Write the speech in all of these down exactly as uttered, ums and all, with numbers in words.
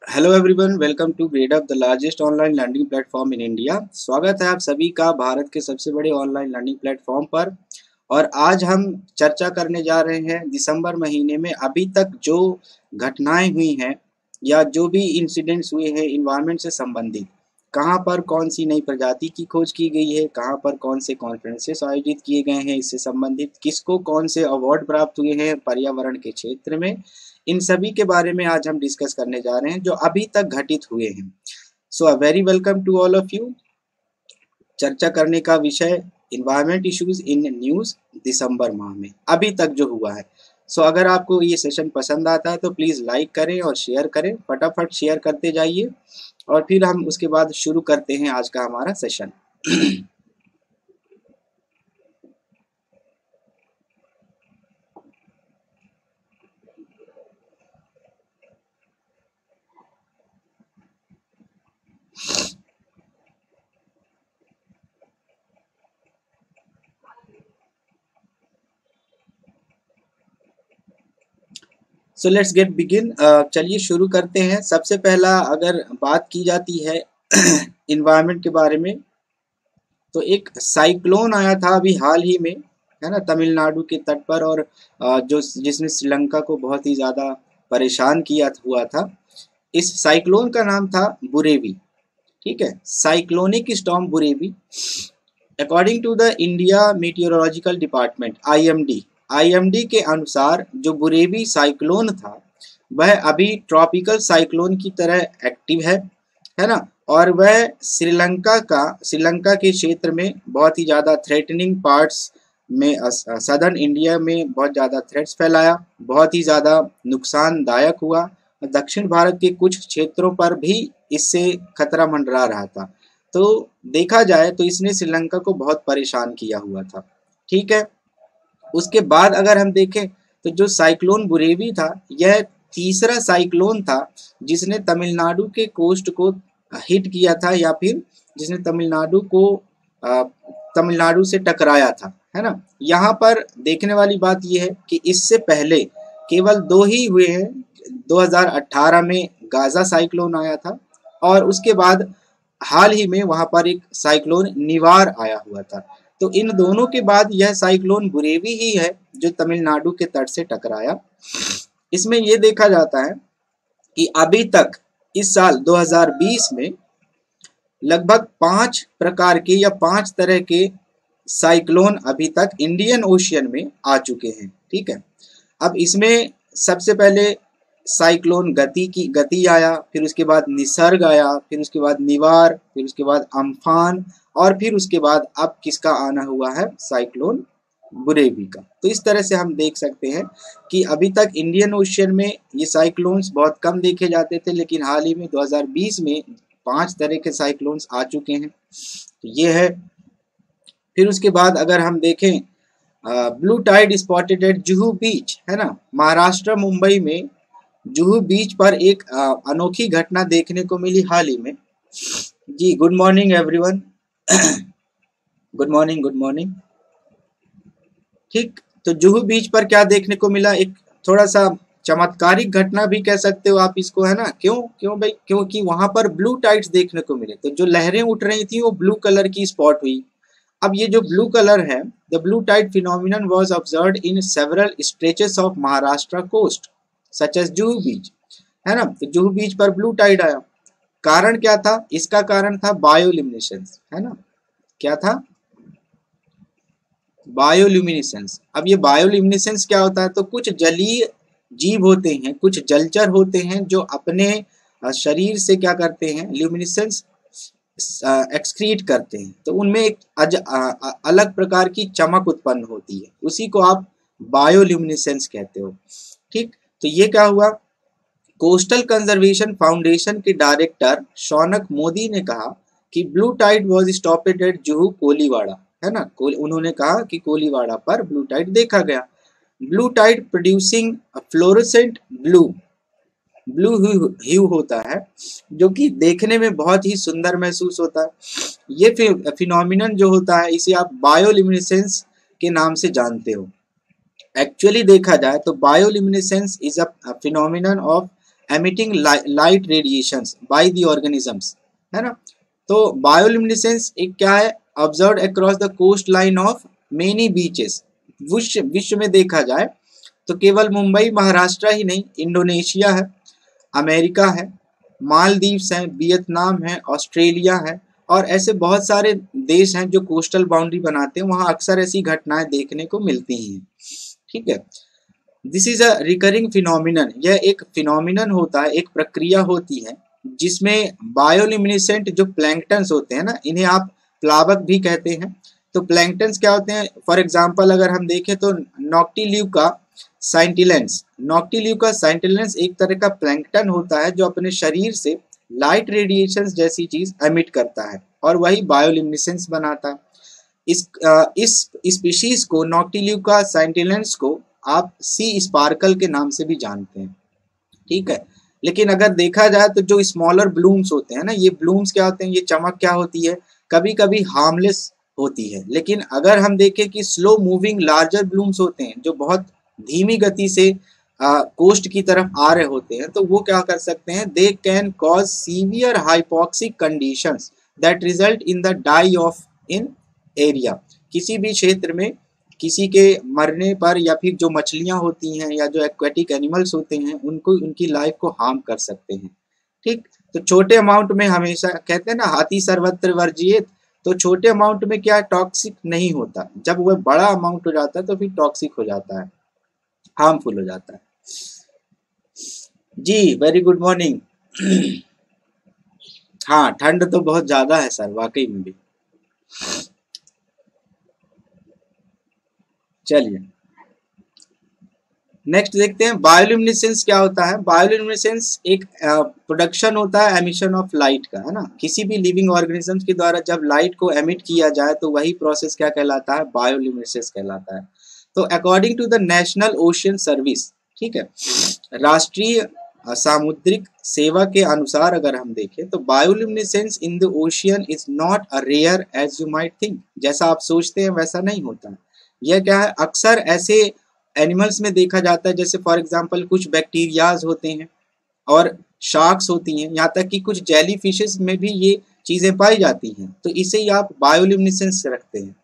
Hello everyone, welcome to Gradeup the largest online learning platform in India. स्वागत है आप सभी का भारत के सबसे बड़े ऑनलाइन लर्निंग प्लेटफॉर्म पर। और आज हम चर्चा करने जा रहे हैं दिसंबर महीने में अभी तक जो घटनाएं हुई हैं या जो भी इंसिडेंट्स हुए हैं इन्वायरमेंट से संबंधित, कहाँ पर कौन सी नई प्रजाति की खोज की गई है, कहाँ पर कौन से कॉन्फ्रेंसेस आयोजित किए गए हैं इससे संबंधित, किसको कौन से अवार्ड प्राप्त हुए हैं पर्यावरण के क्षेत्र में, इन सभी के बारे में आज हम डिस्कस करने जा रहे हैं जो अभी तक घटित हुए हैं। So a very welcome to all of you. चर्चा करने का विषय इन्वायरमेंट इश्यूज इन न्यूज़ दिसंबर माह में अभी तक जो हुआ है। सो so, अगर आपको ये सेशन पसंद आता है तो प्लीज़ लाइक करें और शेयर करें, फटाफट शेयर करते जाइए और फिर हम उसके बाद शुरू करते हैं आज का हमारा session. So let's get begin. चलिए शुरू करते हैं। सबसे पहला अगर बात की जाती है इन्वायरमेंट के बारे में, तो एक साइक्लोन आया था अभी हाल ही में, है ना, तमिलनाडु के तट पर, और uh, जो जिसने श्रीलंका को बहुत ही ज़्यादा परेशान किया हुआ था। इस साइक्लोन का नाम था बुरेवी। ठीक है, cyclonic storm Burevi. According to the India Meteorological Department I M D I M D के अनुसार जो बुरेवी साइक्लोन था वह अभी ट्रॉपिकल साइक्लोन की तरह एक्टिव है है ना, और वह श्रीलंका का श्रीलंका के क्षेत्र में बहुत ही ज़्यादा थ्रेटनिंग पार्ट्स में, सदर्न इंडिया में बहुत ज़्यादा थ्रेट्स फैलाया, बहुत ही ज़्यादा नुकसानदायक हुआ। दक्षिण भारत के कुछ क्षेत्रों पर भी इससे खतरा मंडरा रहा था। तो देखा जाए तो इसने श्रीलंका को बहुत परेशान किया हुआ था। ठीक है, उसके बाद अगर हम देखें तो जो साइक्लोन बुरेवी था यह तीसरा साइक्लोन था जिसने तमिलनाडु के कोस्ट को हिट किया था, या फिर जिसने तमिलनाडु को तमिलनाडु से टकराया था, है ना। यहाँ पर देखने वाली बात यह है कि इससे पहले केवल दो ही हुए हैं। दो हज़ार अठारह में गाजा साइक्लोन आया था और उसके बाद हाल ही में वहां पर एक साइक्लोन निवार आया हुआ था। तो इन दोनों के बाद यह साइक्लोन बुरेवी ही है जो तमिलनाडु के तट से टकराया। इसमें यह देखा जाता है कि अभी तक इस साल दो हज़ार बीस में लगभग पांच प्रकार के या पांच तरह के साइक्लोन अभी तक इंडियन ओशियन में आ चुके हैं। ठीक है, अब इसमें सबसे पहले साइक्लोन गति की गति आया, फिर उसके बाद निसर्ग आया, फिर उसके बाद निवार, फिर उसके बाद अम्फान, और फिर उसके बाद अब किसका आना हुआ है, साइक्लोन बुरेवी का। तो इस तरह से हम देख सकते हैं कि अभी तक इंडियन ओशियन में ये साइक्लोन्स बहुत कम देखे जाते थे, लेकिन हाल ही में दो हज़ार बीस में पांच तरह के साइक्लोन्स आ चुके हैं। तो ये है। फिर उसके बाद अगर हम देखें blue tide spotted at Juhu beach, है ना, महाराष्ट्र मुंबई में जुहू बीच पर एक अनोखी घटना देखने को मिली हाल ही में। जी, good morning everyone. Good morning, good morning. ठीक, तो जुहू बीच पर क्या देखने को मिला, एक थोड़ा सा चमत्कारिक घटना भी कह सकते हो आप इसको, है ना। क्यों क्यों भाई, क्योंकि वहां पर ब्लू टाइड्स देखने को मिले। तो जो लहरें उठ रही थी वो ब्लू कलर की स्पॉट हुई। अब ये जो ब्लू कलर है, the blue tide phenomenon was observed in several stretches of Maharashtra coast such as Juhu beach, है ना। तो जुहू बीच पर ब्लू टाइड आया। कारण क्या था, इसका कारण था बायोल्यूमिनेसेंस, है ना। क्या था, बायोल्यूमिनेसेंस। अब ये बायोल्यूमिनेसेंस क्या होता है, तो कुछ जलीय जीव होते हैं, कुछ जलचर होते हैं जो अपने शरीर से क्या करते हैं, ल्यूमिनेसेंस एक्सक्रीट करते हैं। तो उनमें एक अज, आ, आ, अलग प्रकार की चमक उत्पन्न होती है, उसी को आप बायोल्यूमिनेसेंस कहते हो। ठीक, तो ये क्या हुआ, कोस्टल कंजर्वेशन फाउंडेशन के डायरेक्टर शौनक मोदी ने कहा कि blue tide was spotted at Juhu Koliwada, है ना। उन्होंने कहा कि कोलीवाड़ा पर ब्लू टाइड देखा गया। Blue tide producing fluorescent blue blue hue होता है जो कि देखने में बहुत ही सुंदर महसूस होता है। ये फिनोमिनन जो होता है इसे आप बायोल्यूमिनेसेंस के नाम से जानते हो। एक्चुअली देखा जाए तो bioluminescence is a phenomenon of emitting light radiations by the organisms, है ना। तो बायोल्यूमिनेसेंस एक क्या है, observed across the coastline of many beaches. विश्व विश्व में देखा जाए तो केवल मुंबई महाराष्ट्र ही नहीं, इंडोनेशिया है, अमेरिका है, मालदीव्स हैं, वियतनाम है, ऑस्ट्रेलिया है, और ऐसे बहुत सारे देश हैं जो कोस्टल बाउंड्री बनाते हैं, वहां अक्सर ऐसी घटनाएं देखने को मिलती हैं। ठीक है, this is a recurring phenomenon, यह एक फिनोमिनन होता है, एक प्रक्रिया होती है जिसमें बायोल्यूमिनेसेंट जो प्लैंक्टन्स होते हैं ना, इन्हें आप प्लावक भी कहते हैं। तो प्लैंक्टन्स क्या होते हैं, फॉर एग्जांपल अगर हम देखें तो नॉक्टिल्यूका साइंटिलेंस, नॉक्टिल्यूका साइंटिलेंस एक तरह का प्लैंक्टन होता है जो अपने शरीर से लाइट रेडिएशंस जैसी चीज एमिट करता है और वही बायोल्यूमिनेसेंस बनाता है। इस आ, इस स्पीशीज को नॉक्टिल्यूका साइंटिलेंस को आप सी स्पार्कल के नाम से भी जानते हैं। ठीक है, लेकिन अगर देखा जाए तो जो स्मॉलर ब्लूम्स होते हैं ना, ये ब्लूम्स क्या होते हैं, ये चमक क्या होती है, कभी कभी हार्मलेस होती है, लेकिन अगर हम देखें कि स्लो मूविंग लार्जर ब्लूम्स होते हैं जो बहुत धीमी गति से कोस्ट की तरफ आ रहे होते हैं, तो वो क्या कर सकते हैं, they can cause severe hypoxic conditions that result in the die off in area. किसी भी क्षेत्र में किसी के मरने पर, या फिर जो मछलियां होती हैं या जो एक्वेटिक एनिमल्स होते हैं उनको उनकी लाइफ को हार्म कर सकते हैं। ठीक, तो छोटे अमाउंट में हमेशा कहते हैं ना हाथी सर्वत्र वर्जित, तो छोटे अमाउंट में क्या टॉक्सिक नहीं होता, जब वह बड़ा अमाउंट हो जाता है तो फिर टॉक्सिक हो जाता है, हार्मफुल हो जाता है। जी वेरी गुड मॉर्निंग। हाँ ठंड तो बहुत ज्यादा है सर, वाकई में भी। चलिए नेक्स्ट देखते हैं बायोल्यूमिनेसेंस क्या होता है। बायोल्यूमिनेसेंस एक प्रोडक्शन होता है एमिशन ऑफ लाइट का, है ना। किसी भी लिविंग ऑर्गेनिजम्स के द्वारा जब लाइट को एमिट किया जाए तो वही प्रोसेस क्या कहलाता है, बायोल्यूमिनेसेंस कहलाता है। तो according to the National Ocean Service, ठीक है, राष्ट्रीय सामुद्रिक सेवा के अनुसार अगर हम देखें तो bioluminescence in the ocean is not a rare as you might think, जैसा आप सोचते हैं वैसा नहीं होता है। यह क्या है, अक्सर ऐसे एनिमल्स में देखा जाता है, जैसे फॉर एग्जांपल कुछ बैक्टीरियाज होते हैं और शार्क्स होती हैं, यहाँ तक कि कुछ जेली फिशेस में भी ये चीजें पाई जाती हैं, तो इसे ही आप बायोल्यूमिनेसेंस रखते हैं।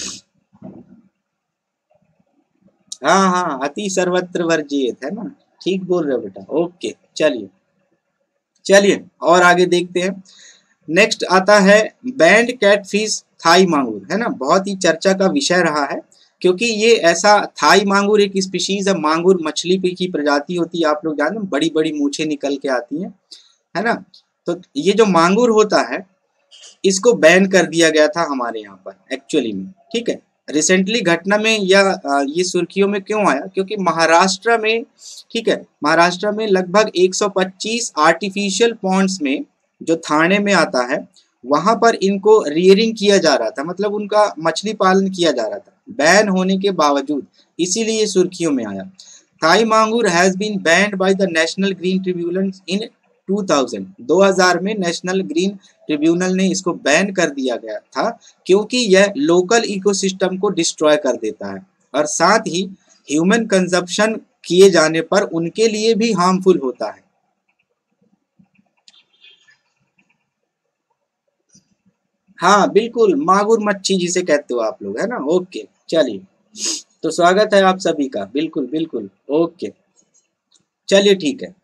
हाँ हाँ अति सर्वत्र वर्जित, है ना, ठीक बोल रहे हो बेटा। ओके चलिए चलिए और आगे देखते हैं। नेक्स्ट आता है बैंड कैटफिश थाई मांगुर, है ना, बहुत ही चर्चा का विषय रहा है क्योंकि ये ऐसा थाई मांगुर एक स्पीशीज है, मांगुर मछली की प्रजाति होती है, आप लोग जानते हैं, बड़ी बड़ी मूछें निकल के आती हैं, है ना। तो ये जो मांगुर होता है इसको बैन कर दिया गया था हमारे यहाँ पर एक्चुअली में। ठीक है, रिसेंटली घटना में या ये सुर्खियों में क्यों आया, क्योंकि महाराष्ट्र में, ठीक है, महाराष्ट्र में लगभग एक सौ पच्चीस आर्टिफिशियल पॉन्ड्स में जो थाने में आता है वहां पर इनको रियरिंग किया जा रहा था, मतलब उनका मछली पालन किया जा रहा था बैन होने के बावजूद, इसीलिए सुर्खियों में आया। Thai mangur has been banned by the National Green Tribunal in दो हज़ार में नेशनल ग्रीन ट्रिब्यूनल ने इसको बैन कर दिया गया था क्योंकि यह लोकल इकोसिस्टम को डिस्ट्रॉय कर देता है और साथ ही ह्यूमन कंजप्शन किए जाने पर उनके लिए भी हार्मफुल होता है। हाँ बिल्कुल, मागुर मच्छी जिसे कहते हो आप लोग, है ना। ओके चलिए, तो स्वागत है आप सभी का, बिल्कुल बिल्कुल। ओके चलिए ठीक है।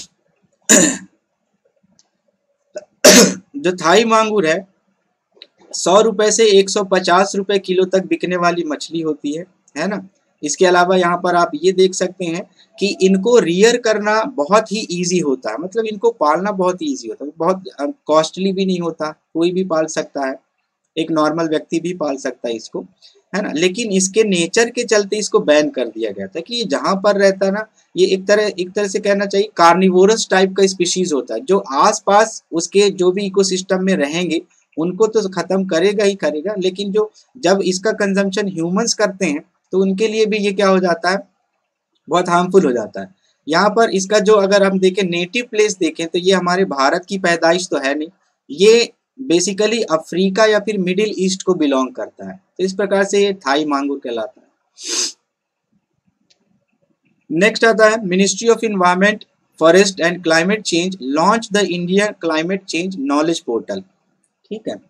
जो थाई मांगुर है सौ रुपए से एक सौ पचास रुपए किलो तक बिकने वाली मछली होती है, है ना। इसके अलावा यहाँ पर आप ये देख सकते हैं कि इनको रियर करना बहुत ही इजी होता है, मतलब इनको पालना बहुत ही इजी होता है, बहुत कॉस्टली भी नहीं होता, कोई भी पाल सकता है, एक नॉर्मल व्यक्ति भी पाल सकता है इसको, है ना। लेकिन इसके नेचर के चलते इसको बैन कर दिया गया था कि ये जहां पर रहता है ना, ये एक तरह एक तरह से कहना चाहिए कार्निवोरस टाइप का स्पीशीज होता है, जो आसपास उसके जो भी इकोसिस्टम में रहेंगे उनको तो खत्म करेगा ही करेगा, लेकिन जो जब इसका कंजम्पशन ह्यूमंस करते हैं तो उनके लिए भी ये क्या हो जाता है, बहुत हार्मफुल हो जाता है। यहाँ पर इसका जो अगर हम देखें नेटिव प्लेस देखें तो ये हमारे भारत की पैदाइश तो है नहीं, ये बेसिकली अफ्रीका या फिर मिडिल ईस्ट को बिलोंग करता है, तो इस प्रकार से ये थाई मांगुर कहलाता है। नेक्स्ट आता है ministry of environment forest and climate change launch the India climate change knowledge portal. ठीक है,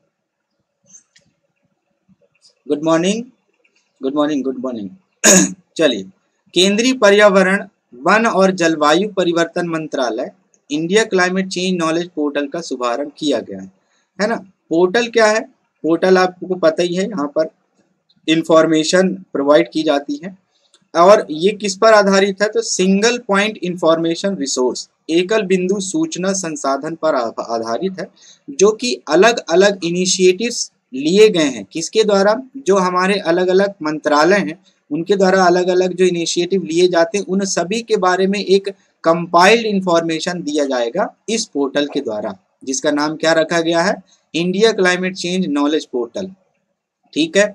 good morning good morning good morning. चलिए, केंद्रीय पर्यावरण वन और जलवायु परिवर्तन मंत्रालय India climate change knowledge portal का शुभारंभ किया गया है, है ना। पोर्टल क्या है? पोर्टल आपको पता ही है, यहाँ पर इंफॉर्मेशन प्रोवाइड की जाती है और ये किस पर आधारित है? तो सिंगल पॉइंट इंफॉर्मेशन रिसोर्स, एकल बिंदु सूचना संसाधन पर आधारित है, जो कि अलग अलग इनिशिएटिव्स लिए गए हैं। किसके द्वारा? जो हमारे अलग अलग मंत्रालय हैं उनके द्वारा अलग अलग जो इनिशिएटिव लिए जाते हैं उन सभी के बारे में एक कंपाइल्ड इंफॉर्मेशन दिया जाएगा इस पोर्टल के द्वारा, जिसका नाम क्या रखा गया है? India climate change knowledge portal. ठीक है,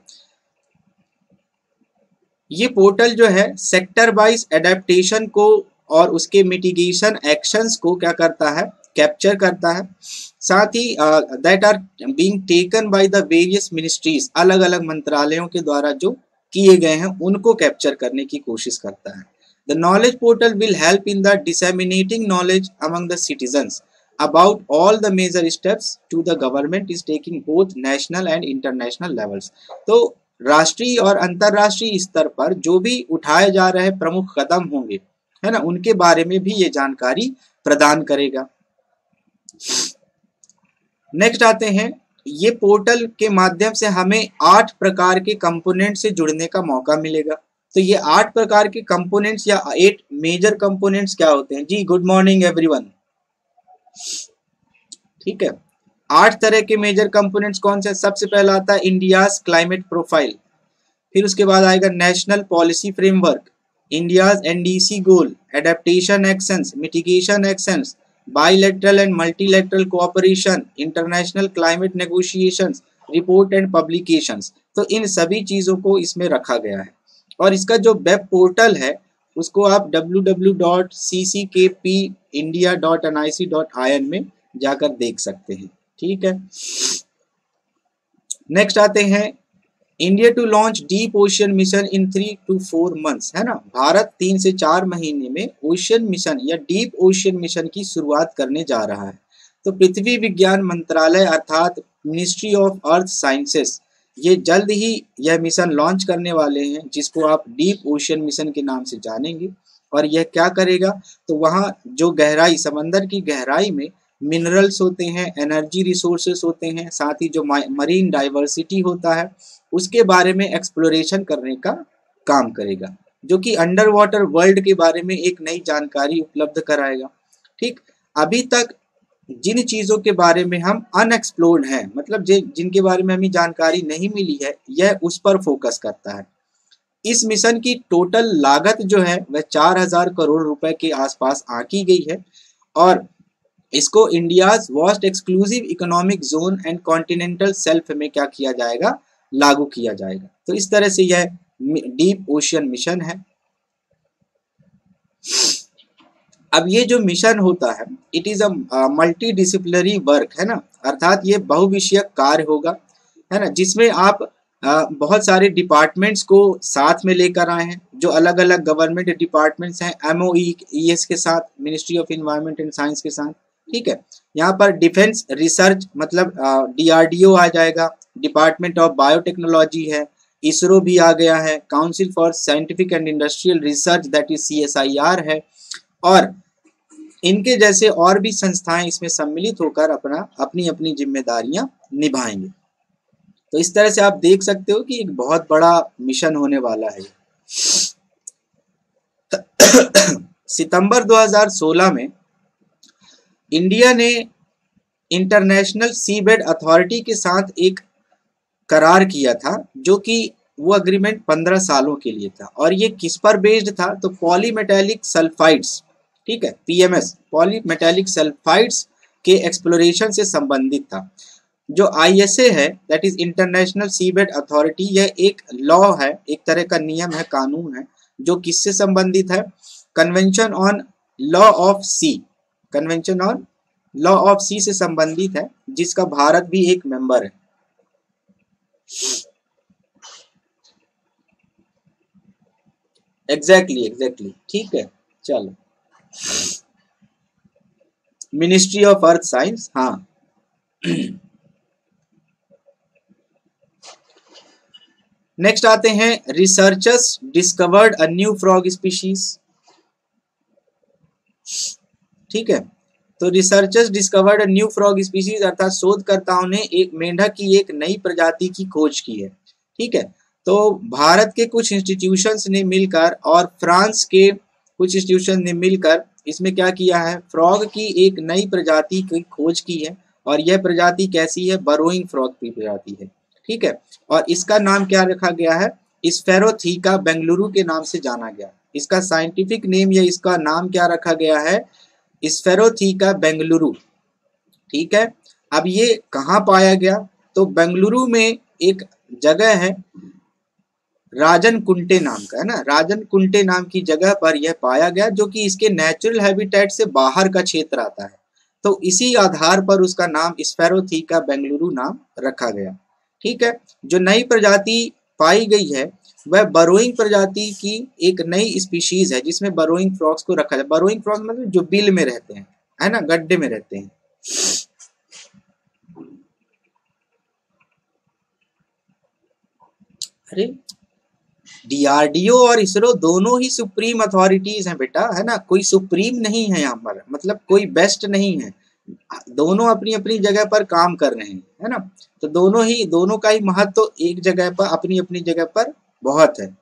ये पोर्टल जो है सेक्टर वाइज एडेप्टेशन को और उसके मिटिगेशन एक्शंस को क्या करता है? कैप्चर करता है। साथ ही that are being taken by the various ministries, अलग अलग मंत्रालयों के द्वारा जो किए गए हैं उनको कैप्चर करने की कोशिश करता है। The knowledge portal will help in the disseminating knowledge among the citizens about all the major steps to the government is taking both national and international levels। तो राष्ट्रीय और अंतरराष्ट्रीय स्तर पर जो भी उठाए जा रहे प्रमुख कदम होंगे, है ना, उनके बारे में भी ये जानकारी प्रदान करेगा। नेक्स्ट आते हैं, ये पोर्टल के माध्यम से हमें आठ प्रकार के कंपोनेंट से जुड़ने का मौका मिलेगा। तो ये आठ प्रकार के कंपोनेंट्स या एट मेजर कंपोनेंट्स क्या होते हैं? जी गुड मॉर्निंग एवरीवन। ठीक है, आठ तरह के मेजर कंपोनेंट्स कौन से? सबसे पहला आता है इंडियाज क्लाइमेट प्रोफाइल, फिर उसके बाद आएगा national policy framework, India's NDC goal, adaptation actions, mitigation actions, bilateral and multilateral cooperation, international climate negotiations, report and publications. तो इन सभी चीजों को इसमें रखा गया है और इसका जो वेब पोर्टल है उसको आप W W W dot C C K P India dot N I C dot I N में जाकर देख सकते हैं। ठीक है, नेक्स्ट आते हैं, India to launch deep ocean mission in three to four months, है ना। भारत तीन से चार महीने में ओशियन मिशन या डीप ओशियन मिशन की शुरुआत करने जा रहा है। तो पृथ्वी विज्ञान मंत्रालय अर्थात मिनिस्ट्री ऑफ अर्थ साइंसेस ये जल्द ही यह मिशन लॉन्च करने वाले हैं, जिसको आप डीप ओशियन मिशन के नाम से जानेंगे। और यह क्या करेगा? तो वहाँ जो गहराई, समंदर की गहराई में मिनरल्स होते हैं, एनर्जी रिसोर्सेस होते हैं, साथ ही जो मरीन डाइवर्सिटी होता है उसके बारे में एक्सप्लोरेशन करने का काम करेगा, जो कि अंडर वाटर वर्ल्ड के बारे में एक नई जानकारी उपलब्ध कराएगा। ठीक, अभी तक जिन चीज़ों के बारे में हम अनएक्सप्लोर्ड हैं, मतलब जिनके बारे में हमें जानकारी नहीं मिली है, यह उस पर फोकस करता है। इस मिशन की टोटल लागत जो है वह चार हजार करोड़ रुपए के आसपास आंकी गई है और इसको India's vast exclusive economic zone and continental shelf में क्या किया जाएगा? लागू किया जाएगा। तो इस तरह से यह डीप ओशियन मिशन है। अब ये जो मिशन होता है it is a multi disciplinary work, है ना, अर्थात ये बहुविषयक कार्य होगा, है ना, जिसमें आप आ, बहुत सारे डिपार्टमेंट्स को साथ में लेकर आए हैं, जो अलग अलग गवर्नमेंट डिपार्टमेंट्स हैं, एमओईएस के साथ, ministry of environment and science के साथ। ठीक है, यहाँ पर डिफेंस रिसर्च मतलब डीआरडीओ आ जाएगा, डिपार्टमेंट ऑफ बायोटेक्नोलॉजी है, इसरो भी आ गया है, council for scientific and industrial research that is C S I R है, और इनके जैसे और भी संस्थाएं इसमें सम्मिलित होकर अपना अपनी अपनी जिम्मेदारियां निभाएंगे। तो इस तरह से आप देख सकते हो कि एक बहुत बड़ा मिशन होने वाला है। सितंबर दो हज़ार सोलह में इंडिया ने इंटरनेशनल सीबेड अथॉरिटी के साथ एक करार किया था, जो कि वो अग्रीमेंट पंद्रह सालों के लिए था और ये किस पर बेस्ड था? तो पॉलीमेटेलिक सल्फाइड्स, ठीक है, पीएमएस, पॉलीमेटेलिक सल्फाइड्स के एक्सप्लोरेशन से संबंधित था। जो आईएसए है that is international seabed authority, यह एक लॉ है, एक तरह का नियम है, कानून है, जो किससे संबंधित है? Convention on law of sea, convention on law of sea से संबंधित है, जिसका भारत भी एक मेंबर है। एग्जैक्टली एग्जैक्टली ठीक है, चलो मिनिस्ट्री ऑफ अर्थ साइंस, हाँ। नेक्स्ट आते हैं, researchers discovered a new frog species. ठीक है, तो researchers discovered a new frog species अर्थात शोधकर्ताओं ने एक मेंढक की एक नई प्रजाति की खोज की है। ठीक है, तो भारत के कुछ इंस्टीट्यूशंस ने मिलकर और फ्रांस के कुछ इंस्टीट्यूशन ने मिलकर इसमें क्या किया है, फ्रॉग की एक नई प्रजाति की खोज की है। और यह प्रजाति कैसी है, बरोइंग फ्रॉग की प्रजाति है। ठीक है, और इसका नाम क्या रखा गया है, स्फेरोथीका बेंगलुरु के नाम से जाना गया। इसका साइंटिफिक नेम या इसका नाम क्या रखा गया है, स्फेरोथीका बेंगलुरु। ठीक है, अब ये कहाँ पाया गया, तो बेंगलुरु में एक जगह है राजन कुंटे नाम का, है ना, राजन कुंटे नाम की जगह पर यह पाया गया, जो कि इसके नेचुरल हैबिटेट से बाहर का क्षेत्र आता है। तो इसी आधार पर उसका नाम स्फेरोथीका बेंगलुरु नाम रखा गया। ठीक है, जो नई प्रजाति पाई गई है वह बरोइंग प्रजाति की एक नई स्पीशीज है, जिसमें बरोइंग फ्रॉग्स को रखा जाए। बरोइंग फ्रॉग्स मतलब जो बिल में रहते हैं, है ना, गड्ढे में रहते हैं। अरे डीआरडीओ और इसरो दोनों ही सुप्रीम अथॉरिटीज हैं बेटा, है ना, कोई सुप्रीम नहीं है यहाँ पर, मतलब कोई बेस्ट नहीं है। दोनों अपनी अपनी जगह पर काम कर रहे हैं, है ना, तो दोनों ही दोनों का ही महत्व तो एक जगह पर अपनी अपनी जगह पर बहुत है।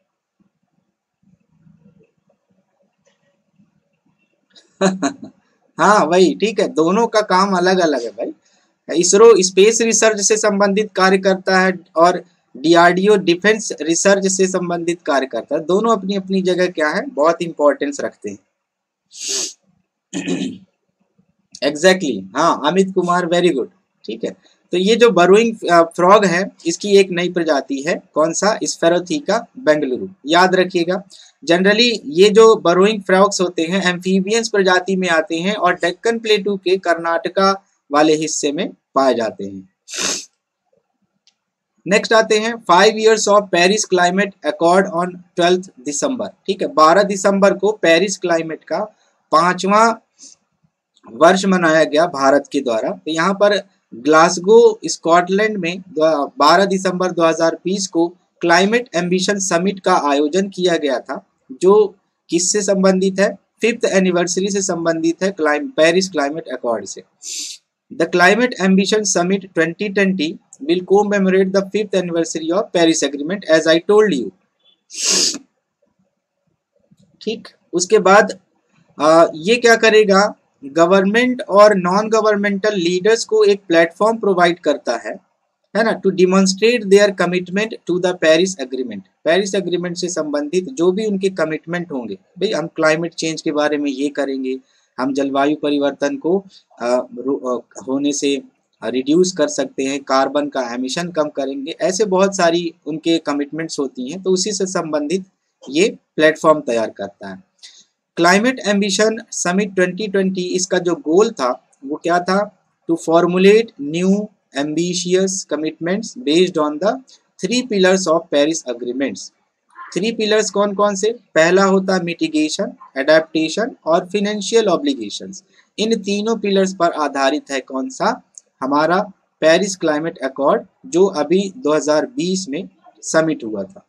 हाँ वही, ठीक है, दोनों का काम अलग अलग है भाई। इसरो स्पेस रिसर्च से संबंधित कार्य करता है और डीआरडीओ डिफेंस रिसर्च से संबंधित कार्य करता है। दोनों अपनी अपनी जगह क्या है, बहुत इंपॉर्टेंस रखते हैं। एग्जैक्टली exactly, हाँ अमित कुमार, वेरी गुड। ठीक है, तो ये जो बरोइंग फ्रॉग है इसकी एक नई प्रजाति है, कौन सा, स्फेरोथीका बेंगलुरु, याद रखिएगा। जनरली ये जो बरोइंग फ्रॉग्स होते हैं एम्फीबियंस प्रजाति में आते हैं और डेक्कन प्लेटू के कर्नाटका वाले हिस्से में पाए जाते हैं। नेक्स्ट आते हैं, five years of Paris climate accord on twelfth December. ठीक है, बारह दिसंबर को पेरिस क्लाइमेट का पांचवा वर्ष मनाया गया भारत के द्वारा। तो यहाँ पर ग्लासगो स्कॉटलैंड में बारह दिसंबर दो हज़ार बीस को क्लाइमेट एम्बिशन समिट का आयोजन किया गया था, जो किससे संबंधित है, फिफ्थ एनिवर्सरी से संबंधित है, क्लाइम पेरिस क्लाइमेट अकॉर्ड से। The climate ambition summit twenty twenty will commemorate the fifth anniversary of Paris agreement as I told you. ठीक, उसके बाद आ, ये क्या करेगा, गवर्नमेंट और नॉन गवर्नमेंटल लीडर्स को एक प्लेटफॉर्म प्रोवाइड करता है, है ना, to demonstrate their commitment to the Paris agreement. Paris agreement से संबंधित जो भी उनके कमिटमेंट होंगे, भाई हम क्लाइमेट चेंज के बारे में ये करेंगे, हम जलवायु परिवर्तन को आ, आ, होने से रिड्यूस कर सकते हैं, कार्बन का एमिशन कम करेंगे, ऐसे बहुत सारी उनके कमिटमेंट्स होती हैं, तो उसी से संबंधित ये प्लेटफॉर्म तैयार करता है। Climate ambition summit twenty twenty, इसका जो गोल था वो क्या था, to formulate new ambitious commitments based on the three pillars of Paris agreements. Three pillars कौन कौन से, पहला होता मिटिगेशन, एडेप्टेशन और फिनेंशियल ऑब्लिगेशंस। इन तीनों पिलर्स पर आधारित है कौन सा, हमारा पेरिस क्लाइमेट अकॉर्ड, जो अभी दो हज़ार बीस में समिट हुआ था।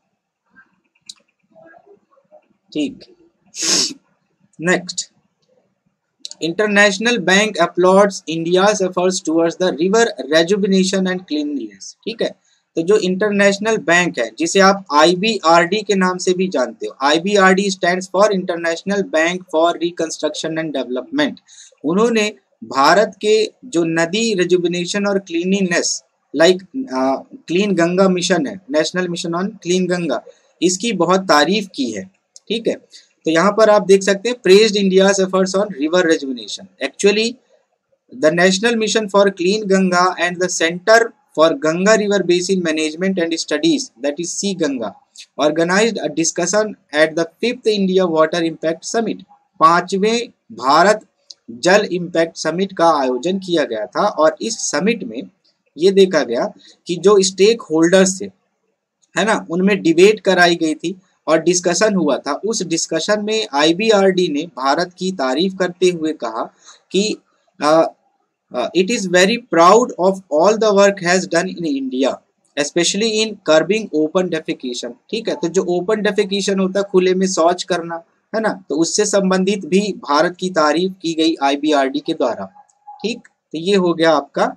ठीक, next, international bank applauds India's efforts towards the river rejuvenation and cleanliness. ठीक है, तो जो इंटरनेशनल बैंक है, जिसे आप आईबीआरडी के नाम से भी जानते हो, IBRD stands for international bank for reconstruction and development, उन्होंने भारत के जो नदी रेजुविनेशन और cleanliness, like clean Ganga mission है, national mission on clean Ganga, इसकी बहुत तारीफ की है। ठीक है, तो यहाँ पर आप देख सकते हैं, praised India's efforts on river rejuvenation. Actually the national mission for clean Ganga and the centre for Ganga river basin management and studies, that is C Ganga, organised a discussion at the fifth India water impact summit. पांचवें भारत जल impact summit का आयोजन किया गया था, और इस summit में ये देखा गया कि जो स्टेक होल्डर्स थे, है ना, उनमें डिबेट कराई गई थी और डिस्कशन हुआ था। उस डिस्कशन में आईबीआरडी ने भारत की तारीफ करते हुए कहा कि it is very proud of all the work has done in India specially in curbing open defecation. ठीक है, तो जो ओपन डेफिकेशन होता है, खुले में शौच करना, है ना, तो उससे संबंधित भी भारत की तारीफ की गई आईबीआरडी के द्वारा। ठीक, तो ये हो गया आपका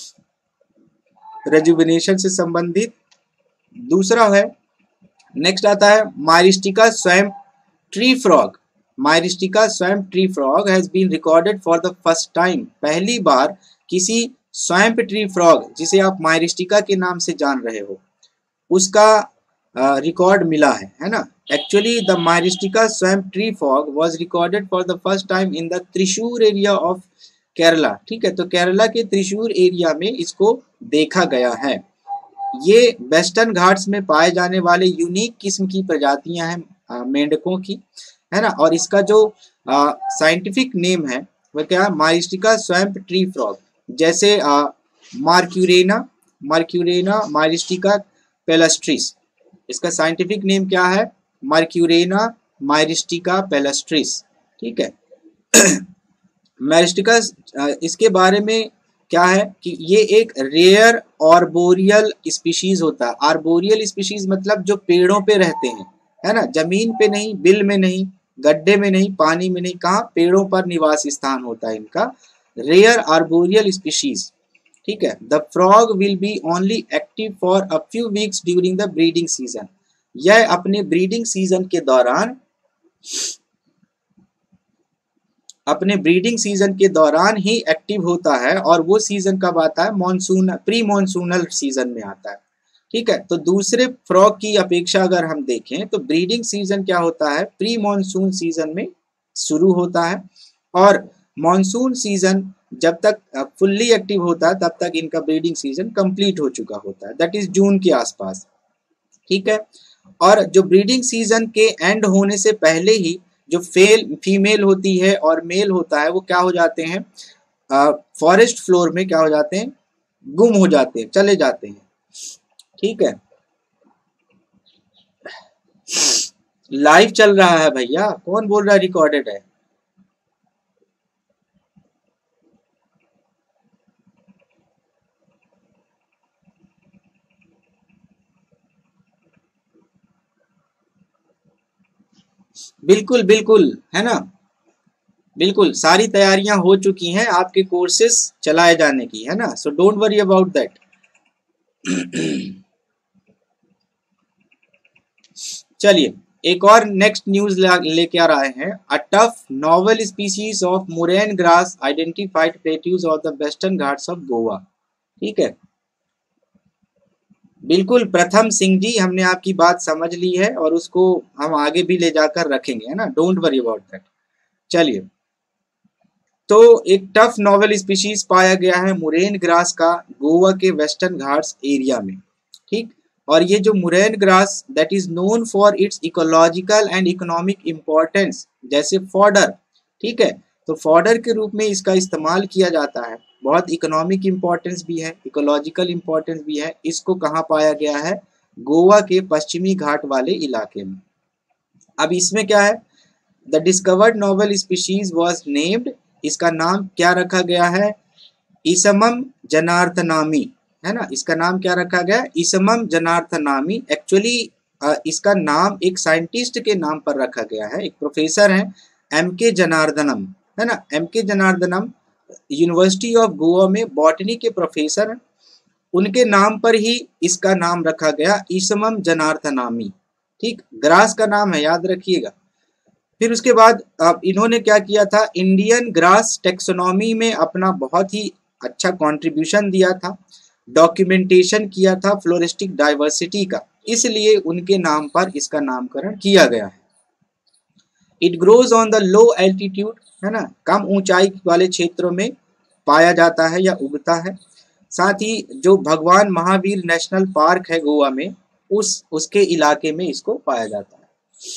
रेजुविनेशन से संबंधित। दूसरा है, नेक्स्ट आता है Myristica swamp tree frog. Myristica swamp tree frog has been recorded for the first time. पहली बार किसी स्वैम्प ट्री फ्रॉग, जिसे आप मायरिस्टिका के नाम से जान रहे हो, उसका रिकॉर्ड uh, मिला है, है ना। Actually the Myristica swamp tree frog was recorded for the first time in the Thrissur area of Kerala. ठीक है, तो केरला के त्रिशूर एरिया में इसको देखा गया है। ये वेस्टर्न घाट्स में पाए जाने वाले यूनिक किस्म की प्रजातियां हैं मेंढकों की, है ना। और इसका जो साइंटिफिक नेम है वह क्या है, मायरिस्टिका स्वैम्प ट्री फ्रॉग। जैसे मार्क्यूरेना मार्क्यूरेना मायरिस्टिका पेलस्ट्रिस, इसका साइंटिफिक नेम क्या है, मार्क्यूरेना मायरिस्टिका पेलस्ट्रिस। ठीक है मायरिस्टिका, इसके बारे में क्या है कि ये एक रेयर आर्बोरियल स्पीशीज होता है। आर्बोरियल स्पीशीज मतलब जो पेड़ों पे रहते हैं, है ना, जमीन पे नहीं, बिल में नहीं, गड्ढे में नहीं, पानी में नहीं, कहाँ, पेड़ों पर निवास स्थान होता है इनका, रेयर आर्बोरियल स्पीशीज। ठीक है, the frog will be only active for a few weeks during the breeding season. यह अपने ब्रीडिंग सीजन के दौरान अपने ब्रीडिंग सीजन के दौरान ही एक्टिव होता है, और वो सीजन कब आता है, मॉनसून, प्री मॉनसूनल सीजन में आता है। ठीक है, तो दूसरे फ्रॉग की अपेक्षा अगर हम देखें तो ब्रीडिंग सीजन क्या होता है, प्री मॉनसून सीजन में शुरू होता है, और मॉनसून सीजन जब तक फुल्ली एक्टिव होता है तब तक इनका ब्रीडिंग सीजन कंप्लीट हो चुका होता है, दैट इज जून के आसपास। ठीक है, और जो ब्रीडिंग सीजन के एंड होने से पहले ही जो फेल फीमेल होती है और मेल होता है वो क्या हो जाते हैं, फॉरेस्ट फ्लोर में क्या हो जाते हैं, गुम हो जाते हैं, चले जाते हैं। ठीक है, लाइव चल रहा है भैया, कौन बोल रहा है रिकॉर्डेड है? बिल्कुल बिल्कुल, है ना, बिल्कुल सारी तैयारियां हो चुकी हैं आपके कोर्सेस चलाए जाने की, है ना, so don't worry about that. चलिए एक और नेक्स्ट न्यूज लेके आ रहे हैं। A tuft novel species of murain grass identified plateaus of the western Ghats of Goa. ठीक है, बिल्कुल प्रथम सिंह जी, हमने आपकी बात समझ ली है और उसको हम आगे भी ले जाकर रखेंगे, है ना, डोंट वरी अबाउट दैट। चलिए, तो एक टफ नॉवल स्पीशीज पाया गया है मुरेन ग्रास का गोवा के वेस्टर्न घाट्स एरिया में। ठीक, और ये जो murain grass that is known for its ecological and economic importance, जैसे फॉडर। ठीक है, तो फॉडर के रूप में इसका इस्तेमाल किया जाता है, बहुत इकोनॉमिक इम्पोर्टेंस भी है, इकोलॉजिकल इम्पोर्टेंस भी है। इसको कहाँ पाया गया है, गोवा के पश्चिमी घाट वाले इलाके में। अब इसमें क्या है, the discovered novel species was named, इसका नाम क्या रखा गया है, ईसमम जनार्थनामी, है ना, इसका नाम क्या रखा गया, ईसमम जनार्थनामी। एक्चुअली इसका नाम एक साइंटिस्ट के नाम पर रखा गया है, एक प्रोफेसर हैं एम के जनार्दनम, है ना, एम के जनार्दनम यूनिवर्सिटी ऑफ गोवा में बॉटनी के प्रोफेसर हैं, उनके नाम पर ही इसका नाम रखा गया ईसमम जनार्थनामी। ठीक, ग्रास का नाम है, याद रखिएगा। फिर उसके बाद अब इन्होंने क्या किया था, इंडियन ग्रास टेक्सोनॉमी में अपना बहुत ही अच्छा कंट्रीब्यूशन दिया था, डॉक्यूमेंटेशन किया था फ्लोरिस्टिक डाइवर्सिटी का, इसलिए उनके नाम पर इसका नामकरण किया गया है। It grows on the low altitude, है ना, कम ऊंचाई वाले क्षेत्रों में पाया जाता है या उगता है। साथ ही जो भगवान महावीर नेशनल पार्क है गोवा में, उस उसके इलाके में इसको पाया जाता है।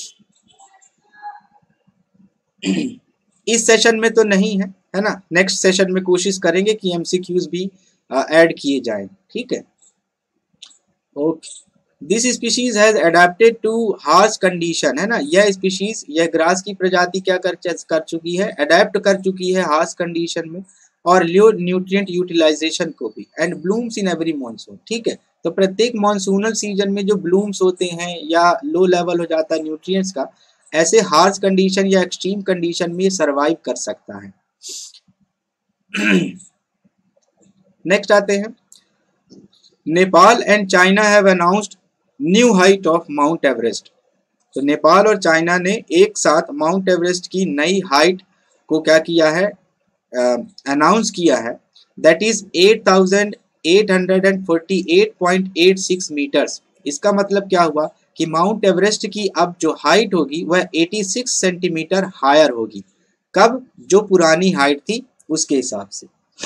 इस सेशन में तो नहीं है, है ना, नेक्स्ट सेशन में कोशिश करेंगे कि एमसीक्यूज भी ऐड किए जाएं। ठीक है, okay. This species has adapted to harsh condition, है ना, यह स्पीशीज, यह ग्रास की प्रजाति क्या कर कर चुकी है, अडेप्ट कर चुकी है हार्श कंडीशन में। और लो न्यूट्रिएंट यूटिलाइजेशन को भी, and blooms in every monsoon. ठीक है, तो प्रत्येक मानसूनल सीजन में जो ब्लूम्स होते हैं या लो लेवल हो जाता है न्यूट्रिएंट्स का, ऐसे हार्श कंडीशन या एक्सट्रीम कंडीशन में ये सर्वाइव कर सकता है। नेक्स्ट आते हैं, Nepal and China have announced new height of Mount Everest. तो नेपाल और चाइना ने एक साथ माउंट एवरेस्ट की नई हाइट को क्या किया है, अनाउंस uh, किया है, that is eight thousand eight hundred forty eight point eight six metres. इसका मतलब क्या हुआ कि माउंट एवरेस्ट की अब जो हाइट होगी वह छियासी सेंटीमीटर हायर होगी। कब? जो पुरानी हाइट थी उसके हिसाब से।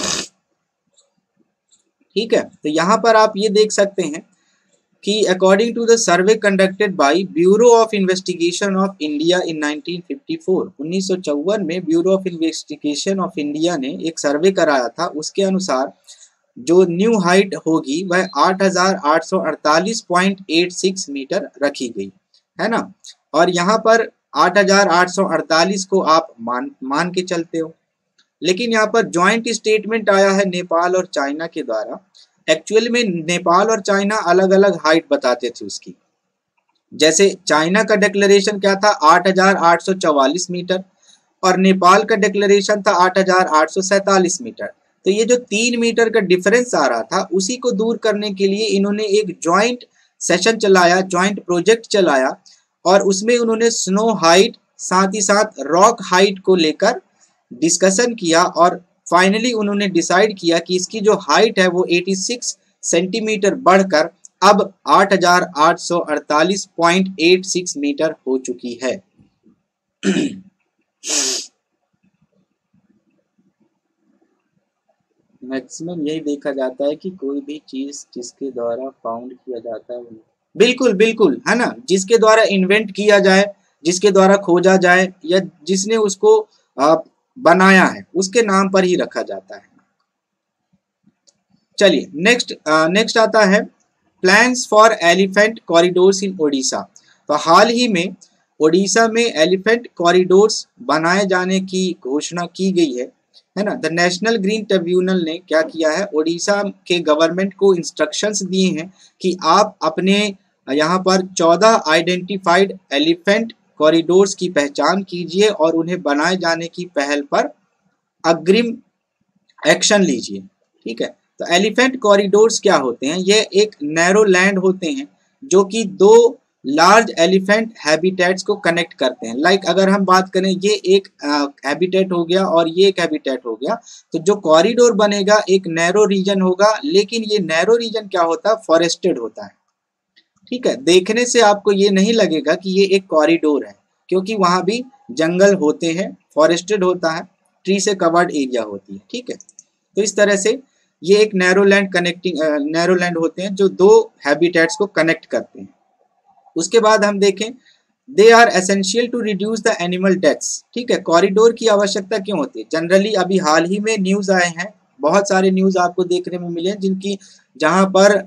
ठीक है, तो यहां पर आप ये देख सकते हैं कि according to the survey conducted by bureau of investigation of India in nineteen fifty four, उन्नीस सौ चौवन में bureau of investigation of India ने एक सर्वे कराया था। उसके अनुसार जो न्यू हाइट होगी वह आठ हजार आठ सौ अड़तालीस पॉइंट आठ छह मीटर रखी गई है ना। और यहाँ पर आठ हजार आठ सौ अड़तालीस को आप मान मान के चलते हो, लेकिन यहाँ पर जॉइंट स्टेटमेंट आया है नेपाल और चाइना के द्वारा। एक्चुअली में नेपाल और चाइना अलग अलग हाइट बताते थे उसकी। जैसे चाइना का डिक्लेरेशन क्या था, आठ हजार आठ सौ चौवालीस मीटर, और नेपाल का डिक्लेरेशन था आठ हजार आठ सौ सैतालीस मीटर। तो ये जो तीन मीटर का डिफरेंस आ रहा था उसी को दूर करने के लिए इन्होंने एक जॉइंट सेशन चलाया, जॉइंट प्रोजेक्ट चलाया, और उसमें उन्होंने स्नो हाइट साथ ही साथ रॉक हाइट को लेकर डिस्कशन किया, और फाइनली उन्होंने डिसाइड किया कि इसकी जो हाइट है वो छियासी सेंटीमीटर बढ़कर अब आठ हजार आठ सौ अड़तालीस पॉइंट आठ छह मीटर हो चुकी है। मैक्सिमम यही देखा जाता है कि कोई भी चीज जिसके द्वारा फाउंड किया जाता है, बिल्कुल बिल्कुल है ना, जिसके द्वारा इन्वेंट किया जाए, जिसके द्वारा खोजा जाए, या जिसने उसको आ, बनाया है, उसके नाम पर ही रखा जाता है। चलिए नेक्स्ट नेक्स्ट आता है plans for elephant corridors in Odisha. तो हाल ही में ओडिशा में एलिफेंट कॉरिडोर्स बनाए जाने की घोषणा की गई है है ना। द नेशनल ग्रीन ट्रिब्यूनल ने क्या किया है, ओडिशा के गवर्नमेंट को इंस्ट्रक्शंस दिए हैं कि आप अपने यहाँ पर चौदह आइडेंटिफाइड एलिफेंट कॉरिडोर्स की पहचान कीजिए और उन्हें बनाए जाने की पहल पर अग्रिम एक्शन लीजिए। ठीक है, तो एलिफेंट कॉरिडोर्स क्या होते हैं, ये एक नैरो लैंड होते हैं जो कि दो लार्ज एलिफेंट हैबिटेट्स को कनेक्ट करते हैं। लाइक like अगर हम बात करें, ये एक हैबिटेट हो गया और ये एक हैबिटेट हो गया, तो जो कॉरिडोर बनेगा एक नैरो रीजन होगा, लेकिन ये नैरो रीजन क्या होता है, फॉरेस्टेड होता है। ठीक है, देखने से आपको ये नहीं लगेगा कि ये एक कॉरिडोर है, क्योंकि वहां भी जंगल होते हैं, फॉरेस्टेड होता है, ट्री से कवर्ड एरिया होती है। ठीक है, तो इस तरह से ये एक narrow land connecting narrow land होते हैं जो दो हैबिटेट्स को कनेक्ट करते हैं। उसके बाद हम देखें, they are essential to reduce the animal deaths. ठीक है, कॉरिडोर की आवश्यकता क्यों होती है? जनरली अभी हाल ही में न्यूज आए हैं, बहुत सारे न्यूज आपको देखने में मिले हैं जिनकी जहां पर